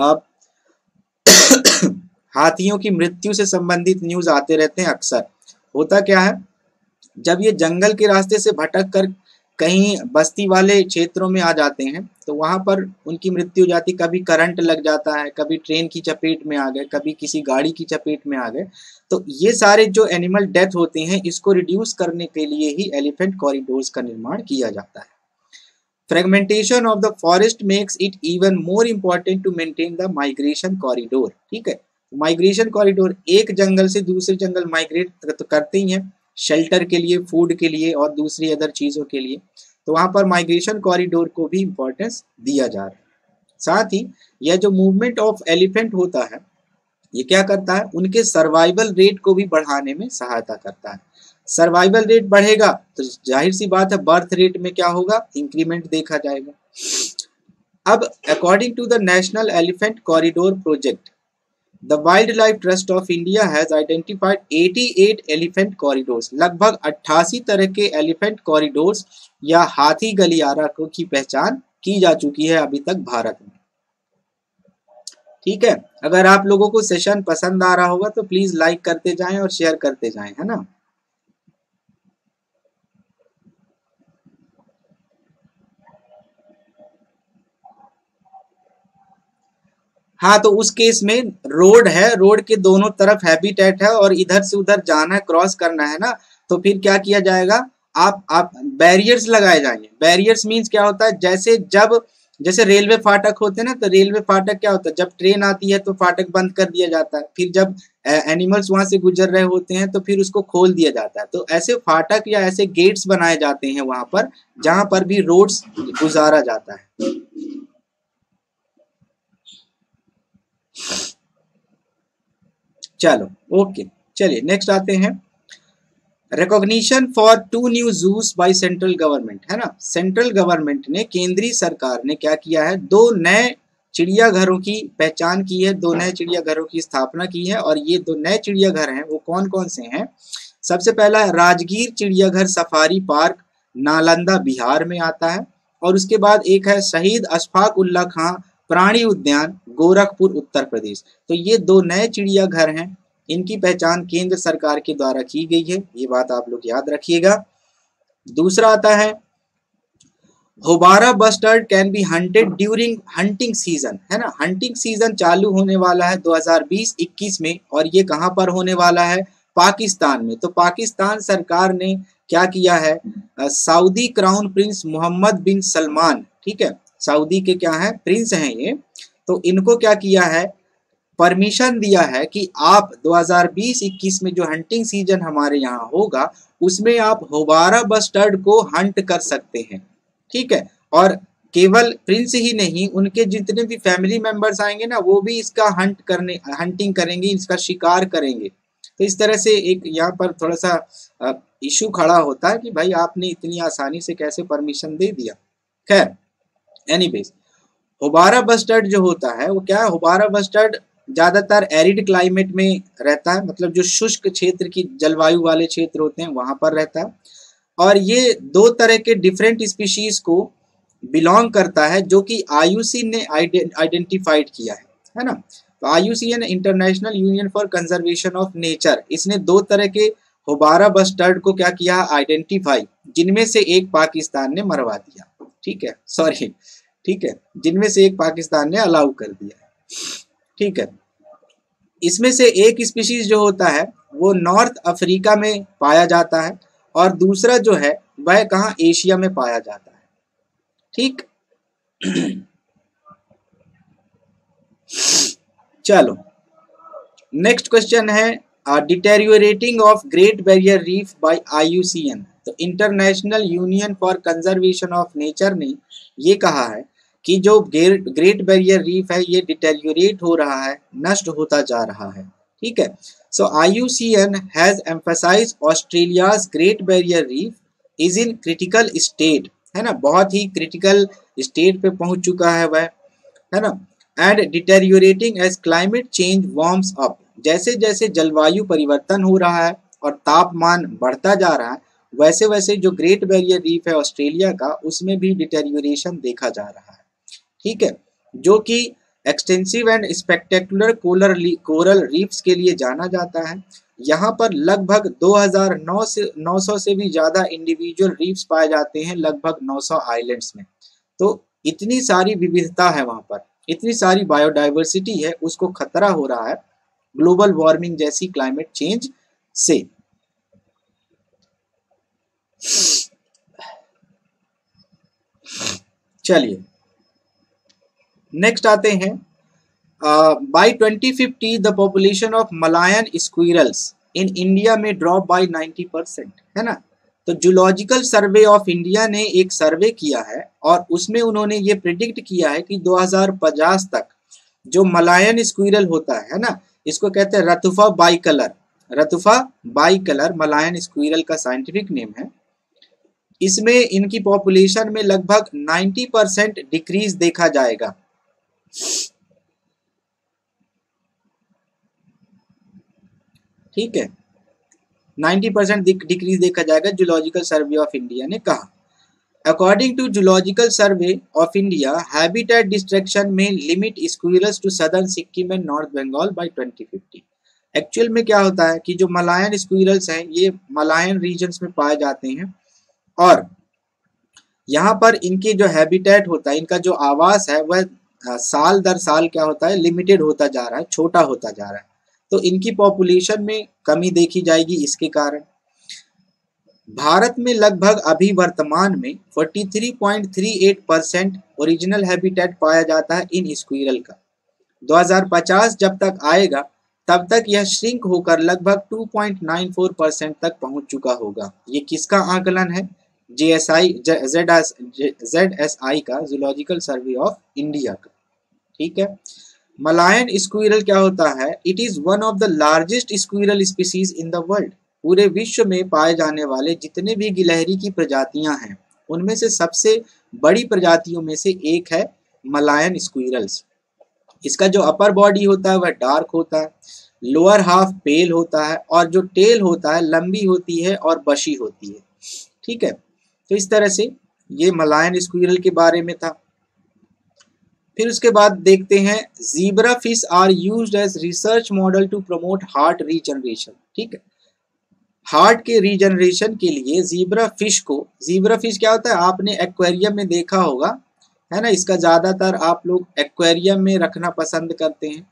हाथियों की मृत्यु से संबंधित न्यूज आते रहते हैं। अक्सर होता क्या है, जब ये जंगल के रास्ते से भटक कर कहीं बस्ती वाले क्षेत्रों में आ जाते हैं तो वहां पर उनकी मृत्यु हो जाती, कभी करंट लग जाता है, कभी ट्रेन की चपेट में आ गए, कभी किसी गाड़ी की चपेट में आ गए। तो ये सारे जो एनिमल डेथ होते हैं इसको रिड्यूस करने के लिए ही एलिफेंट कॉरिडोर्स का निर्माण किया जाता है। Fragmentation of the forest makes it even more important to maintain the migration corridor. ठीक है, माइग्रेशन कॉरिडोर, एक जंगल से दूसरे जंगल माइग्रेट तो करते ही हैं शेल्टर के लिए, फूड के लिए और दूसरी अदर चीज़ों के लिए, तो वहाँ पर माइग्रेशन कॉरिडोर को भी इम्पोर्टेंस दिया जा रहा है। साथ ही यह जो मूवमेंट ऑफ एलिफेंट होता है ये क्या करता है, उनके सर्वाइवल रेट को भी बढ़ाने में सहायता करता है। सर्वाइवल रेट बढ़ेगा तो जाहिर सी बात है बर्थ रेट में क्या होगा, इंक्रीमेंट देखा जाएगा। अब according to the national elephant corridor project, the wildlife trust of India has identified अठासी एलिफेंट कॉरिडोर्स। लगभग अट्ठासी तरह के एलिफेंट कॉरिडोर्स या हाथी गलियारा को की पहचान की जा चुकी है अभी तक भारत में। ठीक है, अगर आप लोगों को सेशन पसंद आ रहा होगा तो प्लीज लाइक करते जाएं और शेयर करते जाएं, है ना। हाँ, तो उस केस में रोड है, रोड के दोनों तरफ हैबिटेट है और इधर से उधर जाना है, क्रॉस करना है ना, तो फिर क्या किया जाएगा, आप आप बैरियर्स लगाए जाएंगे। बैरियर्स मीन्स क्या होता है, जैसे जब जैसे रेलवे फाटक होते हैं ना, तो रेलवे फाटक क्या होता है, जब ट्रेन आती है तो फाटक बंद कर दिया जाता है, फिर जब एनिमल्स वहां से गुजर रहे होते हैं तो फिर उसको खोल दिया जाता है। तो ऐसे फाटक या ऐसे गेट्स बनाए जाते हैं वहां पर, जहां पर भी रोड्स गुजारा जाता है। चलो ओके, चलिए नेक्स्ट आते हैं। Recognition for two new zoos by central government, है ना, सेंट्रल गवर्नमेंट ने, केंद्रीय सरकार ने क्या किया है, दो नए चिड़ियाघरों की पहचान की है, दो नए चिड़ियाघरों की स्थापना की है। और ये दो नए चिड़ियाघर हैं वो कौन कौन से हैं? सबसे पहला राजगीर चिड़ियाघर सफारी पार्क, नालंदा बिहार में आता है। और उसके बाद एक है शहीद अशफाक उल्ला खां प्राणी उद्यान, गोरखपुर उत्तर प्रदेश। तो ये दो नए चिड़ियाघर हैं, इनकी पहचान केंद्र सरकार के द्वारा की गई है, ये बात आप लोग याद रखिएगा। दूसरा आता है houbara bustard can be hunted during hunting season, है ना, हंटिंग सीजन चालू होने वाला है दो हज़ार बीस इक्कीस में, और ये कहां पर होने वाला है, पाकिस्तान में। तो पाकिस्तान सरकार ने क्या किया है, Saudi crown prince Mohammed bin Salman, ठीक है, सऊदी के क्या है, प्रिंस हैं ये, तो इनको क्या किया है, परमिशन दिया है कि आप दो हज़ार बीस इक्कीस में जो हंटिंग सीजन हमारे यहाँ होगा उसमें आप होबारा बस्टर्ड को हंट कर सकते हैं, ठीक है। और केवल प्रिंस ही नहीं, उनके जितने भी फैमिली मेंबर्स आएंगे ना, वो भी इसका हंट करने हंटिंग करेंगे, इसका शिकार करेंगे। तो इस तरह से एक यहाँ पर थोड़ा सा इशू खड़ा होता है कि भाई आपने इतनी आसानी से कैसे परमिशन दे दिया। खैर एनीवेज, होबारा बस्टर्ड जो होता है वो क्या है, होबारा बस्टर्ड ज्यादातर एरिड क्लाइमेट में रहता है, मतलब जो शुष्क क्षेत्र की जलवायु वाले क्षेत्र होते हैं वहां पर रहता है। और ये दो तरह के डिफरेंट स्पीशीज को बिलोंग करता है, जो कि आई यू सी ने आइडेंटिफाइड किया है, है ना। तो I U C N international union for conservation of nature, इसने दो तरह के होबारा बस्टर्ड को क्या किया, आइडेंटिफाई, जिनमें से एक पाकिस्तान ने मरवा दिया, ठीक है, सॉरी, ठीक है, जिनमें से एक पाकिस्तान ने अलाउ कर दिया, ठीक है। इसमें से एक स्पीशीज जो होता है वो नॉर्थ अफ्रीका में पाया जाता है, और दूसरा जो है वह कहाँ, एशिया में पाया जाता है, ठीक। चलो नेक्स्ट क्वेश्चन है, deteriorating of Great Barrier Reef by I U C N. तो international union for conservation of nature ने ये कहा है कि जो ग्रेट बैरियर रीफ है ये डिटेरियोरेट हो रहा है, नष्ट होता जा रहा है, ठीक है। So I U C N has emphasised Australia's Great Barrier Reef is in critical state, है ना, बहुत ही क्रिटिकल स्टेट पे पहुंच चुका है वह, है ना। And deteriorating as climate change warms up, जैसे जैसे जलवायु परिवर्तन हो रहा है और तापमान बढ़ता जा रहा है, वैसे वैसे जो ग्रेट बैरियर रीफ है ऑस्ट्रेलिया का, उसमें भी डिटेरियोरेशन देखा जा रहा है, ठीक है, जो कि extensive and spectacular colour coral reefs के लिए जाना जाता है। यहाँ पर लगभग दो हज़ार नौ से नौ सौ से भी ज्यादा इंडिविजुअल रीफ्स पाए जाते हैं, लगभग नौ सौ आइलैंड्स में। तो इतनी सारी विविधता है वहां पर, इतनी सारी बायोडाइवर्सिटी है, उसको खतरा हो रहा है ग्लोबल वार्मिंग जैसी क्लाइमेट चेंज से। चलिए नेक्स्ट आते हैं, by twenty fifty the population of Malayan squirrels in India में ड्रॉप बाय नाइंटी परसेंट, है ना। तो जूलॉजिकल सर्वे ऑफ इंडिया ने एक सर्वे किया है और उसमें उन्होंने ये प्रिडिक्ट किया है कि दो हज़ार पचास तक जो मलायन स्क्विरल होता है ना, इसको कहते हैं Ratufa bicolor, Ratufa bicolor Malayan squirrel का साइंटिफिक नेम है, इसमें इनकी पॉपुलेशन में लगभग नब्बे परसेंट डिक्रीज देखा जाएगा, ठीक है, नब्बे परसेंट डिक्रीज देखा जाएगा, जूलॉजिकल सर्वे ऑफ इंडिया ने कहा। According to zoological survey of India, habitat destruction may limit squirrels to southern Sikkim and north Bengal by twenty fifty. Actual में क्या होता है कि जो मलायन स्क्विरल्स हैं ये मलायन रीजन्स में पाए जाते हैं, और यहाँ पर इनके जो हैबिटेट होता है, इनका जो आवास है वह आ, साल दर साल क्या होता है, लिमिटेड होता जा रहा है, छोटा होता जा रहा है। तो इनकी पॉपुलेशन में कमी देखी जाएगी इसके कारण। भारत में लगभग अभी वर्तमान में तैंतालीस पॉइंट तीन आठ परसेंट ओरिजिनल हैबिटेट पाया जाता है इन स्क्विरल का। दो हज़ार पचास जब तक आएगा तब तक यह श्रिंक होकर लगभग दो पॉइंट नौ चार परसेंट तक पहुंच चुका होगा। ये किसका आकलन है? जेएसआई जेडएसआई का, जूलॉजिकल सर्वे ऑफ इंडिया का। ठीक है। मलायन स्क्विरल क्या होता है? It is one of the largest squirrel species in the world. पूरे विश्व में पाए जाने वाले जितने भी गिलहरी की प्रजातियां हैं उनमें से सबसे बड़ी प्रजातियों में से एक है मलायन स्क्विरल्स। इसका जो अपर बॉडी होता है वह डार्क होता है, लोअर हाफ पेल होता है और जो टेल होता है लंबी होती है और बशी होती है। ठीक है। तो इस तरह से ये मलायन स्क्विरल के बारे में था। फिर उसके बाद देखते हैं zebra fish are used as research model to promote heart regeneration. ठीक है। हार्ट के रीजनरेशन के लिए ज़ीब्रा फिश को, ज़ीब्रा फिश क्या होता है आपने एक्वेरियम में देखा होगा, है ना, इसका ज्यादातर आप लोग एक्वेरियम में रखना पसंद करते हैं।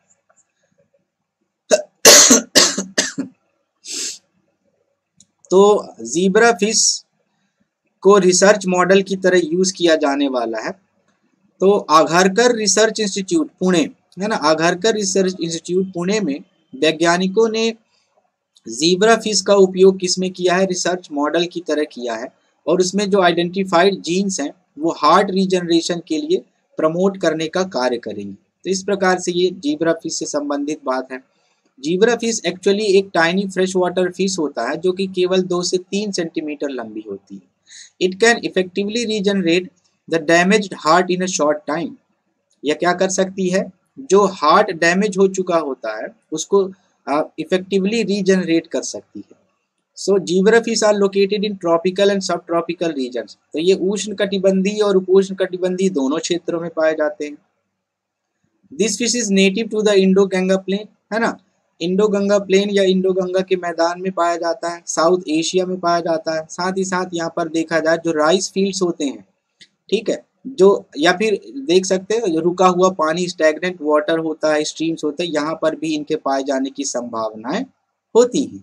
तो ज़ीब्रा फिश को रिसर्च मॉडल की तरह यूज किया जाने वाला है। तो आघरकर रिसर्च इंस्टीट्यूट पुणे, है ना, आघरकर रिसर्च इंस्टीट्यूट पुणे में वैज्ञानिकों ने ज़ीब्रा फिश का उपयोग किसमें किया है? रिसर्च मॉडल की तरह किया है। और उसमें जो आइडेंटिफाइड जीन्स हैं वो हार्ट रीजनरेशन के लिए प्रमोट करने का कार्य करेंगे। तो इस प्रकार से ये ज़ीब्रा फिश से संबंधित बात है। ज़ीब्रा फिश एक्चुअली एक टाइनी फ्रेश वाटर फिश होता है जो कि केवल दो से तीन सेंटीमीटर लंबी होती है। It can effectively regenerate the damaged heart in a short time. यह क्या कर सकती है? जो हार्ट डैमेज हो चुका होता है उसको इफेक्टिवली रीजनरेट कर सकती है। So zebra fish are located in tropical and subtropical regions. तो ये उष्ण कटिबंधीय और उपोष्ण कटिबंधीय दोनों क्षेत्रों में पाए जाते हैं। This fish is native to the Indo Ganga plain, है ना, इंडो गंगा प्लेन या इंडो गंगा के मैदान में पाया जाता है, साउथ एशिया में पाया जाता है। साथ ही साथ यहाँ पर देखा जाए जो राइस फील्ड्स होते हैं, ठीक है, जो या फिर देख सकते हैं जो रुका हुआ पानी, स्टैग्नेंट वाटर होता है, स्ट्रीम्स होते हैं, यहाँ पर भी इनके पाए जाने की संभावनाएं होती हैं।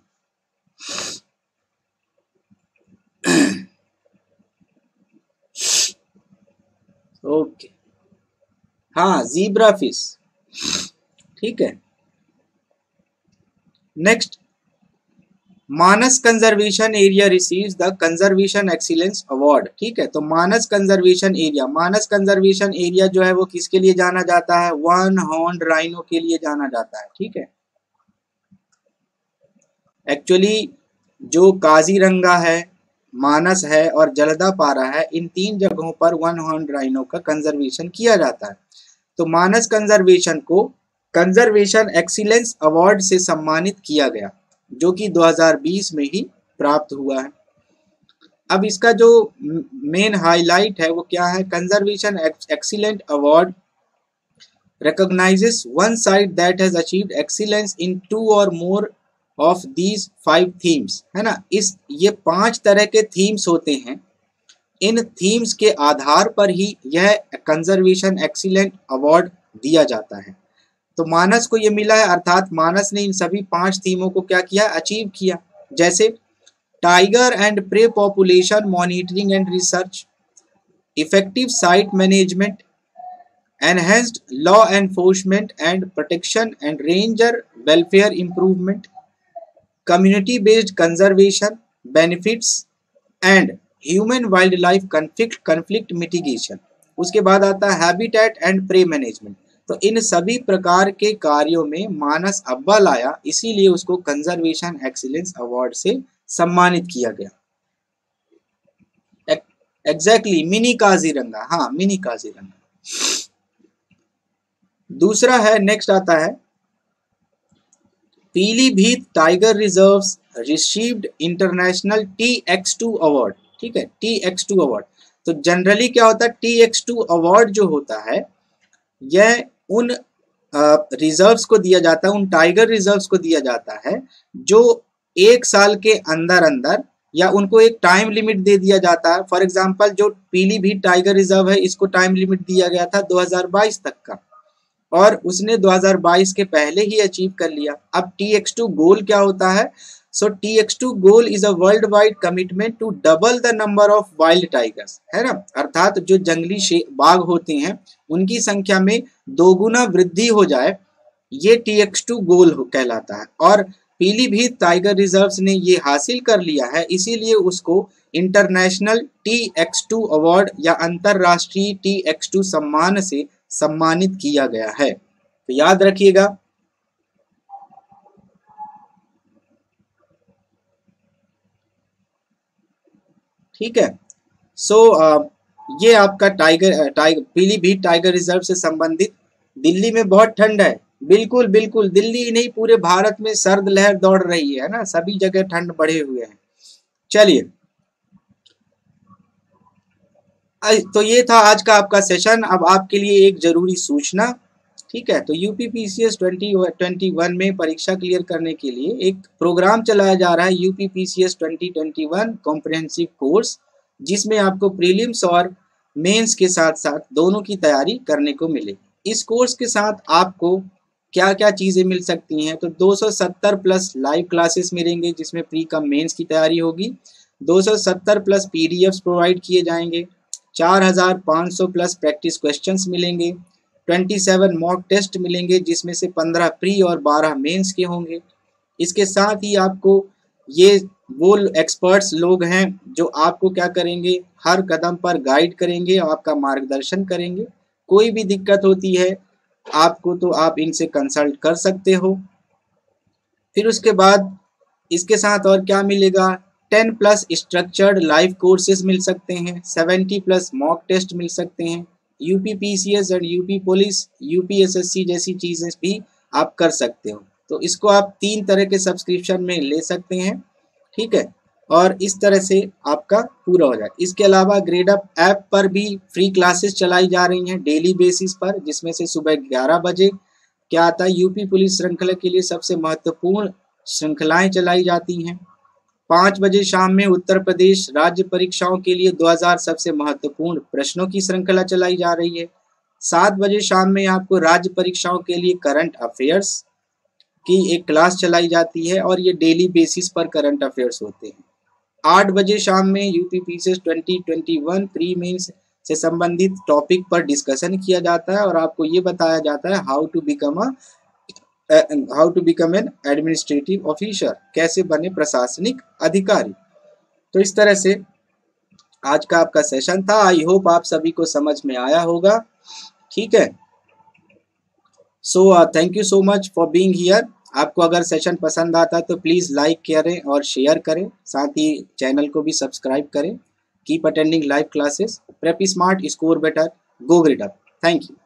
ओके, हाँ, ज़ीब्रा फिश। ठीक है। Next, Manas conservation area receives the conservation excellence award. ठीक है। तो Manas conservation area, Manas conservation area जो है वो किसके लिए जाना जाता है? वन हॉर्न राइनो के लिए जाना जाता है। ठीक है। एक्चुअली जो काजीरंगा है, मानस है और जलदापारा है, इन तीन जगहों पर वन हॉर्न राइनो का कंजर्वेशन किया जाता है। तो मानस कंजर्वेशन को कंजर्वेशन एक्सीलेंस अवार्ड से सम्मानित किया गया जो कि दो हज़ार बीस में ही प्राप्त हुआ है। अब इसका जो मेन हाईलाइट है वो क्या है? Conservation excellent award recognizes one site that has achieved excellence in two or more of these five themes, है ना। इस ये पांच तरह के थीम्स होते हैं, इन थीम्स के आधार पर ही यह कंजर्वेशन एक्सीलेंट अवार्ड दिया जाता है। तो मानस को ये मिला है, अर्थात मानस ने इन सभी पांच थीमों को क्या किया? अचीव किया। जैसे tiger and prey population monitoring and research, effective site management, enhanced law enforcement and protection and ranger welfare improvement, community based conservation, benefits and human wildlife conflict conflict mitigation। उसके बाद आता है habitat and prey management। तो इन सभी प्रकार के कार्यों में मानस अव्वल आया, इसीलिए उसको कंजर्वेशन एक्सीलेंस अवार्ड से सम्मानित किया गया। एग्जैक्टली, मिनी काजीरंगा, हाँ, मिनी काजीरंगा। दूसरा है, नेक्स्ट आता है Pilibhit tiger reserves received international T X two award. ठीक है, टी एक्स टू अवार्ड। तो जनरली क्या होता है? टी एक्स टू अवार्ड जो होता है यह उन रिजर्व्स को दिया जाता है, उन टाइगर रिजर्व्स को दिया जाता है जो एक साल के अंदर अंदर या उनको एक टाइम लिमिट दे दिया जाता है। फॉर एग्जांपल जो पीलीभीत टाइगर रिजर्व है इसको टाइम लिमिट दिया गया था दो हज़ार बाईस तक का, और उसने दो हज़ार बाईस के पहले ही अचीव कर लिया। अब टी एक्स टू गोल क्या होता है? So T X two goal is a worldwide commitment to double the number of wild tigers, है ना, अर्थात जो जंगली बाघ होते हैं उनकी संख्या में दोगुना वृद्धि हो जाए, ये टी एक्स टू गोल कहलाता है। और पीलीभीत टाइगर रिजर्व्स ने ये हासिल कर लिया है, इसीलिए उसको international T X two award या अंतरराष्ट्रीय टी एक्स टू सम्मान से सम्मानित किया गया है। तो याद रखिएगा। ठीक है। सो so, ये आपका tiger tiger Pilibhit tiger reserve से संबंधित। दिल्ली में बहुत ठंड है, बिल्कुल बिल्कुल, दिल्ली ही नहीं पूरे भारत में सर्द लहर दौड़ रही है ना, सभी जगह ठंड बढ़े हुए हैं। चलिए, तो ये था आज का आपका सेशन। अब आपके लिए एक जरूरी सूचना, ठीक है। तो UP PCS twenty twenty one में परीक्षा क्लियर करने के लिए एक प्रोग्राम चलाया जा रहा है, UP PCS twenty twenty one comprehensive course, जिसमें आपको प्रीलिम्स और मेंस के साथ साथ दोनों की तैयारी करने को मिलेगी। इस कोर्स के साथ आपको क्या क्या चीज़ें मिल सकती हैं? तो दो सौ सत्तर प्लस लाइव क्लासेस मिलेंगे जिसमें प्री कम मेंस की तैयारी होगी, दो सौ सत्तर प्लस पीडीएफ्स प्रोवाइड किए जाएंगे, चार हज़ार पाँच सौ प्लस प्रैक्टिस क्वेश्चंस मिलेंगे, सत्ताईस मॉक टेस्ट मिलेंगे जिसमें से पंद्रह प्री और बारह मेंस के होंगे। इसके साथ ही आपको ये वो एक्सपर्ट्स लोग हैं जो आपको क्या करेंगे, हर कदम पर गाइड करेंगे, आपका मार्गदर्शन करेंगे। कोई भी दिक्कत होती है आपको तो आप इनसे कंसल्ट कर सकते हो। फिर उसके बाद इसके साथ और क्या मिलेगा, ten plus structured live courses मिल सकते हैं, सेवेंटी प्लस मॉक टेस्ट मिल सकते हैं, यूपी पीसीएस और यूपी पुलिस, यूपी एसएससी जैसी चीज़ें भी आप कर सकते हो। तो इसको आप तीन तरह के सब्सक्रिप्शन में ले सकते हैं, ठीक है, और इस तरह से आपका पूरा हो जाए। इसके अलावा ग्रेडअप ऐप पर भी फ्री क्लासेस चलाई जा रही हैं डेली बेसिस पर, जिसमें से सुबह ग्यारह बजे क्या आता है, यूपी पुलिस श्रृंखला के लिए सबसे महत्वपूर्ण श्रृंखलाएं चलाई जाती हैं। पाँच बजे शाम में उत्तर प्रदेश राज्य परीक्षाओं के लिए दो हज़ार सबसे महत्वपूर्ण प्रश्नों की श्रृंखला चलाई जा रही है। सात बजे शाम में आपको राज्य परीक्षाओं के लिए करंट अफेयर्स की एक क्लास चलाई जाती है और ये डेली बेसिस पर करंट अफेयर्स होते हैं। आठ बजे शाम में UP PCS twenty twenty one pre mains से संबंधित टॉपिक पर डिस्कशन किया जाता है और आपको ये बताया जाता है how to become a how to become an administrative officer, कैसे बने प्रशासनिक अधिकारी। तो इस तरह से आज का आपका सेशन था। आई होप आप सभी को समझ में आया होगा, ठीक है। So thank you so much for being here. आपको अगर सेशन पसंद आता है तो प्लीज़ लाइक करें और शेयर करें, साथ ही चैनल को भी सब्सक्राइब करें। Keep attending live classes, prep smart, score better, go grade up. Thank you.